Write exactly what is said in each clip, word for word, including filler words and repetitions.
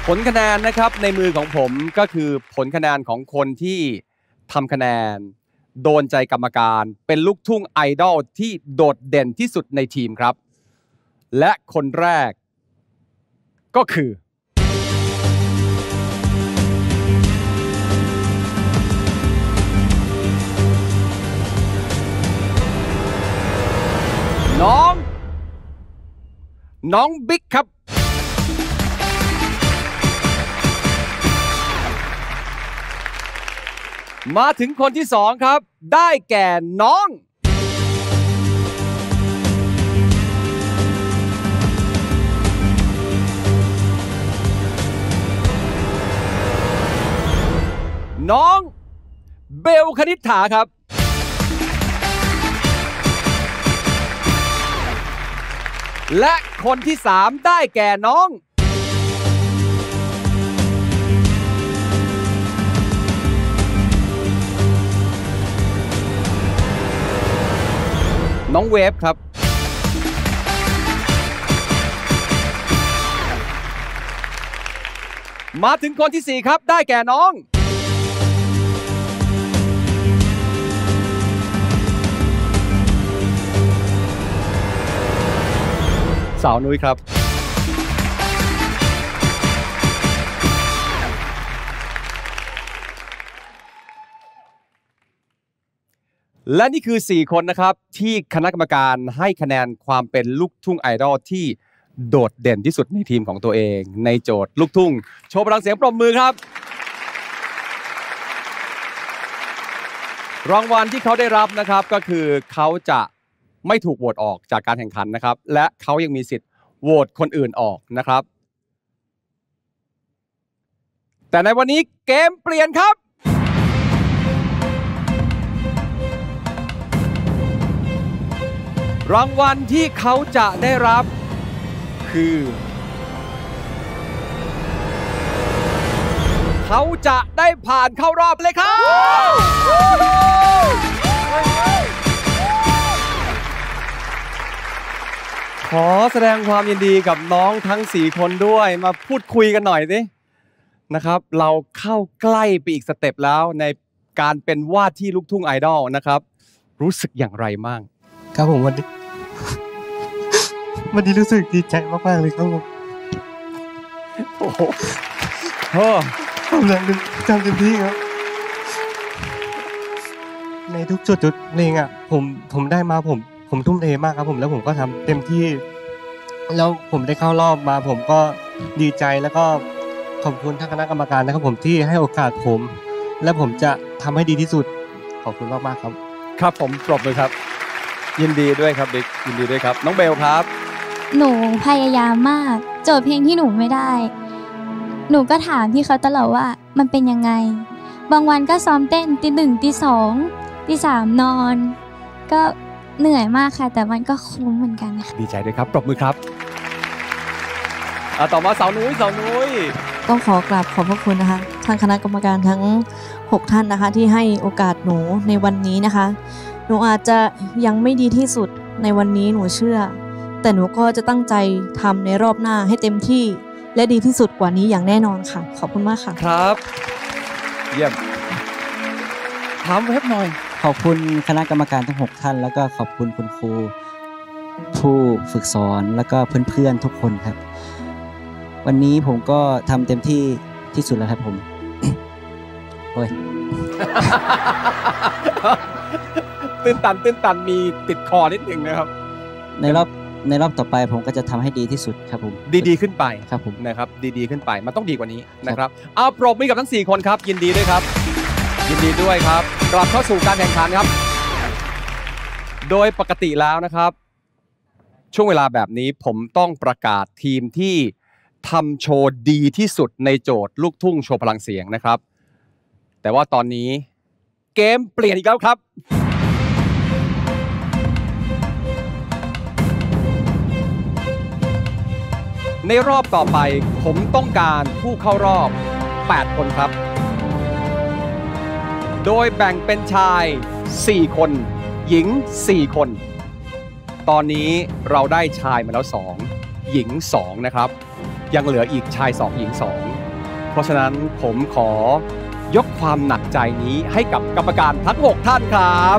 ผลคะแนนนะครับในมือของผมก็คือผลคะแนนของคนที่ทำคะแนนโดนใจกรรมการเป็นลูกทุ่งไอดอลที่โดดเด่นที่สุดในทีมครับและคนแรกก็คือน้องน้องบิ๊กครับมาถึงคนที่สองครับได้แก่น้องน้องเบลคณิษฐาครับและคนที่สามได้แก่น้องน้องเวฟครับมาถึงคนที่สี่ครับได้แก่น้องสาวนุ้ยครับและนี่คือสี่คนนะครับที่คณะกรรมการให้คะแนนความเป็นลูกทุ่งไอดอลที่โดดเด่นที่สุดในทีมของตัวเองในโจทย์ลูกทุ่งโชว์พลังเสียงปรบมือครับรางวัลที่เขาได้รับนะครับก็คือเขาจะไม่ถูกโหวตออกจากการแข่งขันนะครับและเขายังมีสิทธิ์โหวตคนอื่นออกนะครับแต่ในวันนี้เกมเปลี่ยนครับรางวัลที่เขาจะได้รับคือเขาจะได้ผ่านเข้ารอบเลยครับขอแสดงความยินดีกับน้องทั้งสี่คนด้วยมาพูดคุยกันหน่อยสินะครับเราเข้าใกล้ไปอีกสเต็ปแล้วในการเป็นวาดที่ลูกทุ่งไอดอลนะครับรู้สึกอย่างไรบ้างครับผมวันนี้วันนี้รู้สึกดีใจมากๆเลยครับผมโอ้โหทำอย่างทำเต็มที่ครับในทุกจุดจุดนี่อ่ะผมผมได้มาผมผมทุ่มเทมากครับผมแล้วผมก็ทำเต็มที่แล้วผมได้เข้ารอบมาผมก็ดีใจแล้วก็ขอบคุณท่านคณะกรรมการนะครับผมที่ให้โอกาสผมและผมจะทำให้ดีที่สุดขอบคุณมากๆครับครับผมปรบมือครับยินดีด้วยครับบิ๊กยินดีด้วยครับน้องเบลครับหนูพยายามมากโจทย์เพลงที่หนูไม่ได้หนูก็ถามพี่เขาตลอดว่ามันเป็นยังไงบางวันก็ซ้อมเต้นตีหนึ่งตีสองตีสามนอนก็เหนื่อยมากค่ะแต่มันก็คุ้มเหมือนกันค่ะดีใจด้วยครับปรบมือครับต่อมาสาวนุ้ยสาวนุ้ยต้องขอกราบขอบพระคุณนะคะทางคณะกรรมการทั้งหกท่านนะคะที่ให้โอกาสหนูในวันนี้นะคะหนูอาจจะยังไม่ดีที่สุดในวันนี้หนูเชื่อแต่หนูก็จะตั้งใจทำในรอบหน้าให้เต็มที่และดีที่สุดกว่านี้อย่างแน่นอนค่ะขอบคุณมากค่ะครับเยี่ยมถามเว็บหน่อยขอบคุณคณะกรรมการทั้งหกท่านแล้วก็ขอบคุณคุณครูผู้ฝึกสอนแล้วก็เพื่อนๆทุกคนครับวันนี้ผมก็ทำเต็มที่ที่สุดแล้วครับผมโอ้ยตื้นตันตื้นตันมีติดคอนิดนึงนะครับในรอบในรอบต่อไปผมก็จะทำให้ดีที่สุดครับผมดีๆขึ้นไปครับผมนะครับดีๆขึ้นไปมันต้องดีกว่านี้นะครับเอาปรบมือกับทั้งสี่คนครับยินดีด้วยครับยินดีด้วยครับกลับเข้าสู่การแข่งขันครับโดยปกติแล้วนะครับช่วงเวลาแบบนี้ผมต้องประกาศทีมที่ทำโชว์ดีที่สุดในโจทย์ลูกทุ่งโชว์พลังเสียงนะครับแต่ว่าตอนนี้เกมเปลี่ยนอีกแล้วครับในรอบต่อไปผมต้องการผู้เข้ารอบแปดคนครับโดยแบ่งเป็นชายสี่คนหญิงสี่คนตอนนี้เราได้ชายมาแล้วสองหญิงสองนะครับยังเหลืออีกชายสองหญิงสองเพราะฉะนั้นผมขอยกความหนักใจนี้ให้กับกรรมการทั้งหกท่านครับ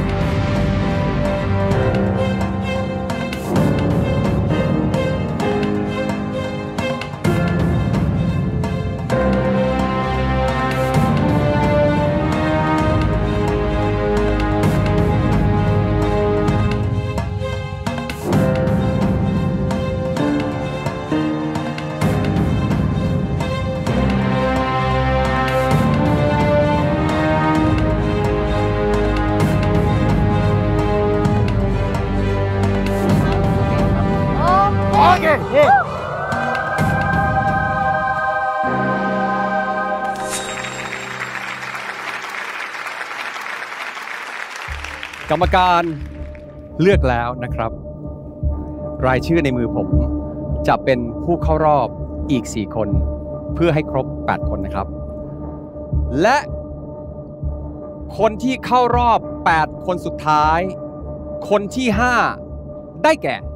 กรรมการเลือกแล้วนะครับรายชื่อในมือผมจะเป็นผู้เข้ารอบอีกสี่คนเพื่อให้ครบแปดคนนะครับและคนที่เข้ารอบแปดคนสุดท้ายคนที่ห้าได้แก่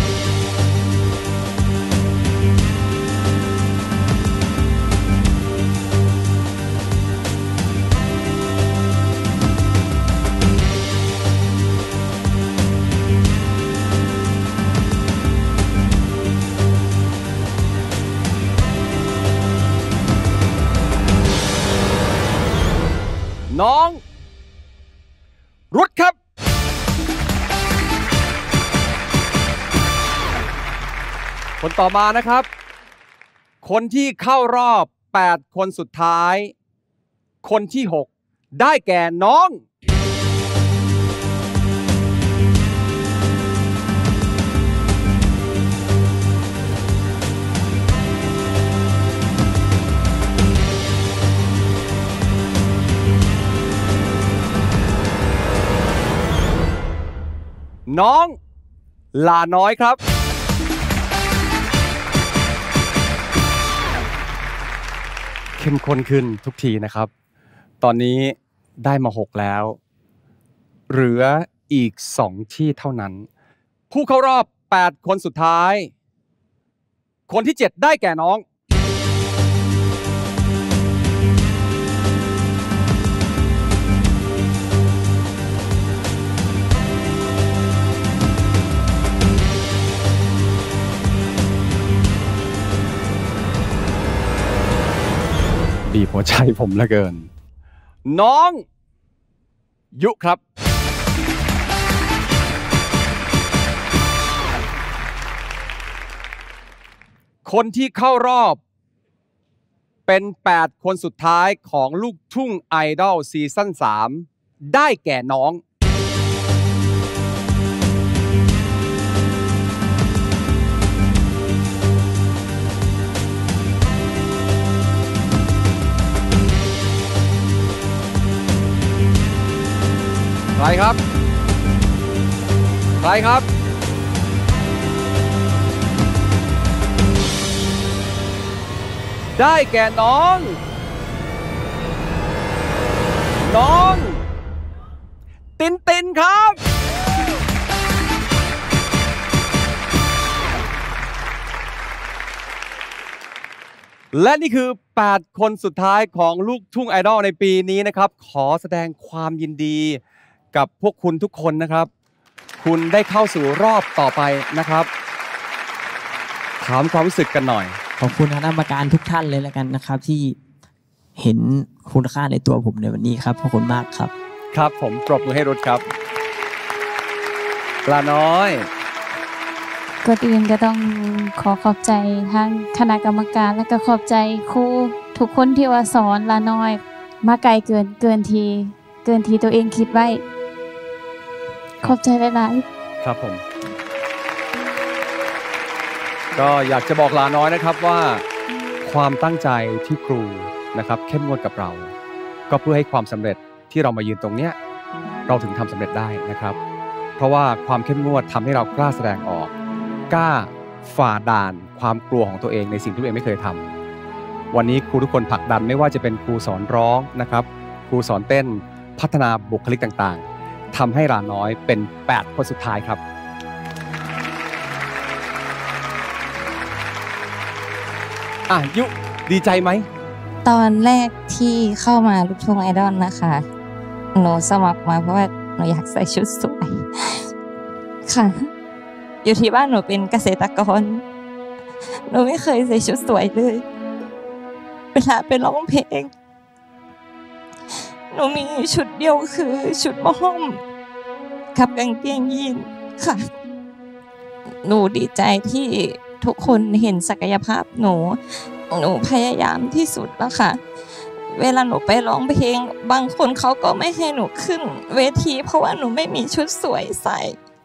น้องรุธครับคนต่อมานะครับคนที่เข้ารอบแปดคนสุดท้ายคนที่หกได้แก่น้องน้องลาน้อยครับเข้มข้นขึ้นทุกทีนะครับตอนนี้ได้มาหกแล้วเหลืออีกสองที่เท่านั้นผู้เข้ารอบแปดคนสุดท้ายคนที่เจ็ดได้แก่น้องบีบหัวใจผมเหลือเกินน้องยุครับคนที่เข้ารอบเป็นแปดคนสุดท้ายของลูกทุ่งไอดอลซีซั่นสามได้แก่น้องใครครับใครครับได้แก่น้องน้องตินตินครับและนี่คือแปดคนสุดท้ายของลูกทุ่งไอดอลในปีนี้นะครับขอแสดงความยินดีกับพวกคุณทุกคนนะครับคุณได้เข้าสู่รอบต่อไปนะครับถามความรู้สึกกันหน่อยขอบคุณคณะกรรมการทุกท่านเลยแล้วกันนะครับที่เห็นคุณค่าในตัวผมในวันนี้ครับขอบคุณมากครับครับผมปรบมือให้รุธครับปลาน้อยก่อนอื่นก็ต้องขอขอบใจทั้งคณะกรรมการและก็ขอบใจครูทุกคนที่ว่าสอนลาน้อยมาไกลเกินเกินทีเกินทีตัวเองคิดไว้ขอบใจหลายๆครับผมก็อยากจะบอกลาน้อยนะครับว่าความตั้งใจที่ครูนะครับเข้มงวดกับเราก็เพื่อให้ความสำเร็จที่เรามายืนตรงเนี้ยเราถึงทำสำเร็จได้นะครับเพราะว่าความเข้มงวดทำให้เรากล้าแสดงออกกล้าฝ่าด่านความกลัวของตัวเองในสิ่งที่ตัวเองไม่เคยทำวันนี้ครูทุกคนผลักดันไม่ว่าจะเป็นครูสอนร้องนะครับครูสอนเต้นพัฒนาบุคลิกต่างๆทำให้ลาน้อยเป็นแปดคนสุดท้ายครับอ่ะยุดีใจไหมตอนแรกที่เข้ามาลูกทุ่งไอดอลนะคะหนูสมัครมาเพราะว่าหนูอยากใส่ชุดสวยค่ะอยู่ที่บ้านหนูเป็นเกษตรกรหนูไม่เคยใส่ชุดสวยเลยเวลาไปร้องเพลงหนูมีชุดเดียวคือชุดมะฮ่อมกับกางเกงยีนค่ะหนูดีใจที่ทุกคนเห็นศักยภาพหนูหนูพยายามที่สุดแล้วค่ะเวลาหนูไปร้องเพลงบางคนเขาก็ไม่ให้หนูขึ้นเวทีเพราะว่าหนูไม่มีชุดสวยใส่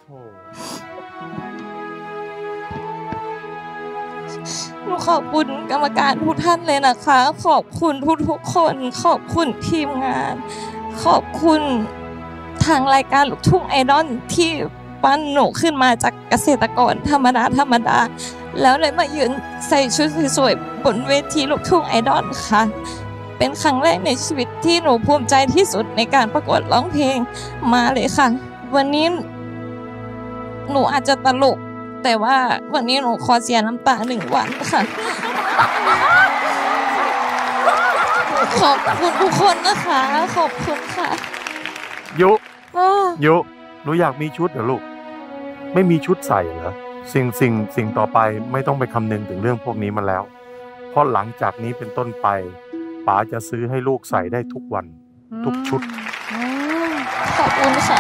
หนูขอบคุณกรรมการทุกท่านเลยนะคะขอบคุณทุกๆคนขอบคุณทีมงานขอบคุณทางรายการลูกทุ่งไอดอลที่ปั้นหนูขึ้นมาจากเกษตรกรธรรมดาธรรมดาแล้วเลยมายืนใส่ชุดสวยๆบนเวทีลูกทุ่งไอดอลค่ะเป็นครั้งแรกในชีวิตที่หนูภูมิใจที่สุดในการประกวดร้องเพลงมาเลยค่ะวันนี้หนูอาจจะตลกแต่ว่าวันนี้หนูขอเสียน้ำตาหนึ่งวันค่ะขอบคุณทุกคนนะคะขอบคุณค่ะยุยุหนูอยากมีชุดเหรอลูกไม่มีชุดใส่เหรอสิ่งสิ่งสิ่งต่อไปไม่ต้องไปคำนึงถึงเรื่องพวกนี้มาแล้วเพราะหลังจากนี้เป็นต้นไปป๋าจะซื้อให้ลูกใส่ได้ทุกวันทุกชุดขอบคุณค่ะ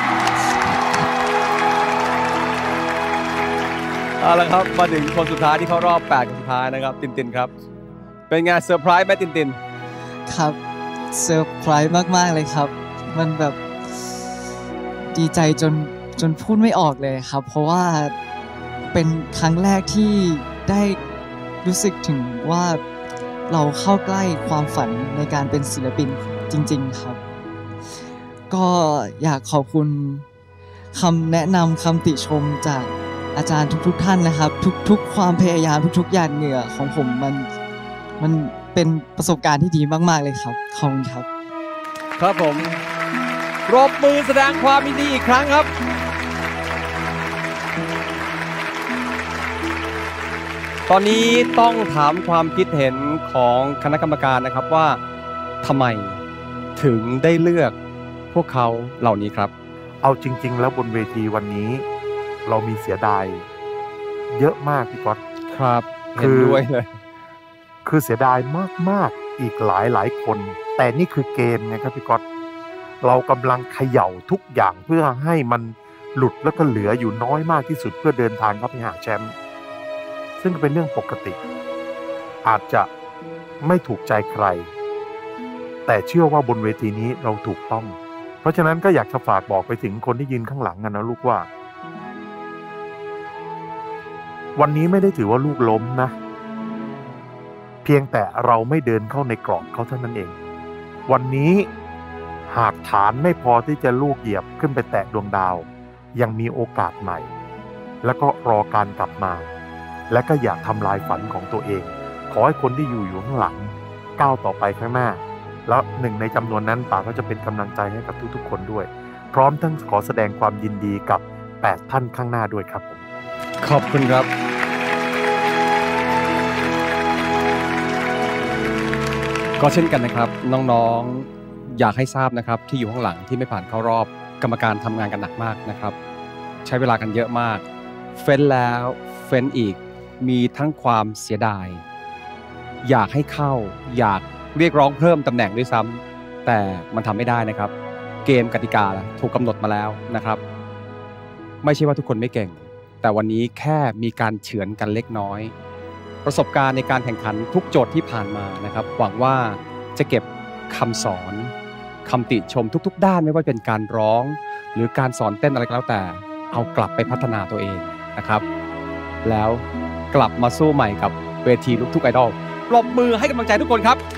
เอาละครับมาถึงคนสุดท้ายที่เข้ารอบแปดคนสุดท้ายนะครับตินตินครับเป็นไงเซอร์ไพรส์ไหมตินตินครับเซอร์ไพรส์มากๆเลยครับมันแบบดีใจจนจนพูดไม่ออกเลยครับเพราะว่าเป็นครั้งแรกที่ได้รู้สึกถึงว่าเราเข้าใกล้ความฝันในการเป็นศิลปินจริงๆครับก็อยากขอบคุณคำแนะนำคำติชมจากอาจารย์ทุกๆท่านนะครับทุกๆความพยายามทุกๆหยาดเหงื่อของผมมันมันเป็นประสบการณ์ที่ดีมากๆเลยครับขอบคุณครับครับผมปรบมือแสดงความยินดีอีกครั้งครับตอนนี้ต้องถามความคิดเห็นของคณะกรรมการนะครับว่าทำไมถึงได้เลือกพวกเขาเหล่านี้ครับเอาจริงๆแล้วบนเวทีวันนี้เรามีเสียดายเยอะมากพี่ก๊อตครับเห็นด้วยเลยคือเสียดายมากๆอีกหลายหลายคนแต่นี่คือเกมไงครับพี่ก๊อตเรากำลังเขย่าทุกอย่างเพื่อให้มันหลุดแล้วก็เหลืออยู่น้อยมากที่สุดเพื่อเดินทางเข้าไปหาแชมป์ซึ่งเป็นเรื่องปกติอาจจะไม่ถูกใจใครแต่เชื่อว่าบนเวทีนี้เราถูกต้องเพราะฉะนั้นก็อยากจะฝากบอกไปถึงคนที่ยืนข้างหลังกันนะลูกว่าวันนี้ไม่ได้ถือว่าลูกล้มนะเพียงแต่เราไม่เดินเข้าในกรอบเขาเท่านั้นเองวันนี้หากฐานไม่พอที่จะลูกเหยียบขึ้นไปแตะดวงดาวยังมีโอกาสใหม่แล้วก็รอการกลับมาและก็อย่าทำลายฝันของตัวเองขอให้คนที่อยู่อยู่ข้างหลังก้าวต่อไปข้างหน้าแล้วหนึ่งในจำนวนนั้นป๋าก็จะเป็นกำลังใจให้กับทุกๆคนด้วยพร้อมทั้งขอแสดงความยินดีกับแปดท่านข้างหน้าด้วยครับผมขอบคุณครับก็เช่นกันนะครับน้องๆอยากให้ทราบนะครับที่อยู่ข้างหลังที่ไม่ผ่านเข้ารอบกรรมการทำงานกันหนักมากนะครับใช้เวลากันเยอะมากเฟ้นแล้วเฟ้นอีกมีทั้งความเสียดายอยากให้เข้าอยากเรียกร้องเพิ่มตำแหน่งด้วยซ้ำแต่มันทำไม่ได้นะครับเกมกติกาถูกกำหนดมาแล้วนะครับไม่ใช่ว่าทุกคนไม่เก่งแต่วันนี้แค่มีการเฉือนกันเล็กน้อยประสบการณ์ในการแข่งขันทุกโจทย์ที่ผ่านมานะครับหวังว่าจะเก็บคำสอนคำติชมทุกๆด้านไม่ว่าเป็นการร้องหรือการสอนเต้นอะไรก็แล้วแต่เอากลับไปพัฒนาตัวเองนะครับแล้วกลับมาสู้ใหม่กับเวทีลูกทุ่งไอดอลปรบมือให้กำลังใจทุกคนครับ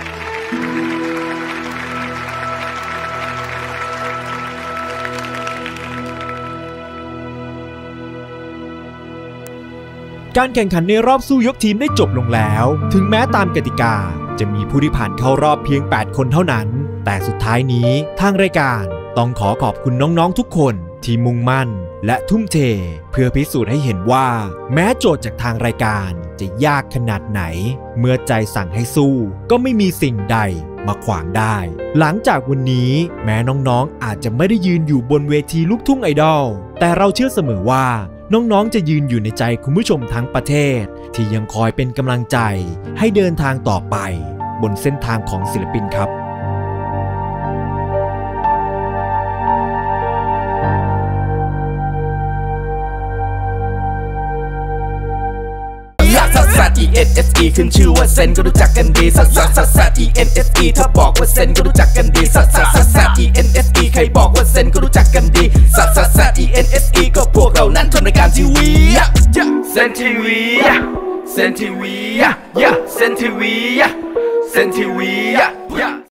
การแข่งขันในรอบสู้ยกทีมได้จบลงแล้วถึงแม้ตามกติกาจะมีผู้ที่ผ่านเข้ารอบเพียงแปดคนเท่านั้นแต่สุดท้ายนี้ทางรายการต้องขอขอบคุณน้องๆทุกคนที่มุ่งมั่นและทุ่มเทเพื่อพิสูจน์ให้เห็นว่าแม้โจทย์จากทางรายการจะยากขนาดไหนเมื่อใจสั่งให้สู้ก็ไม่มีสิ่งใดมาขวางได้หลังจากวันนี้แม้น้องๆอาจจะไม่ได้ยืนอยู่บนเวทีลูกทุ่งไอดอลแต่เราเชื่อเสมอว่าน้องๆจะยืนอยู่ในใจคุณผู้ชมทั้งประเทศที่ยังคอยเป็นกำลังใจให้เดินทางต่อไปบนเส้นทางของศิลปินครับซัด อี เอ็น เอส อี ขึ้นชื่อว่าเซนก็รู้จักกันดีซัดซัดซัดซัด อี เอ็น เอส อี ถ้าบอกว่าเซนก็รู้จักกันดีซัดซัดซัดซัด อี เอ็น เอส อี ใครบอกว่าเซนก็รู้จักกันดีซัดซัดซัด อี เอ็น เอส อี ก็พวกเรานั้นทำรายการทีวีเซนทีวีเซนทีวีเซนทีวีเซนทีวี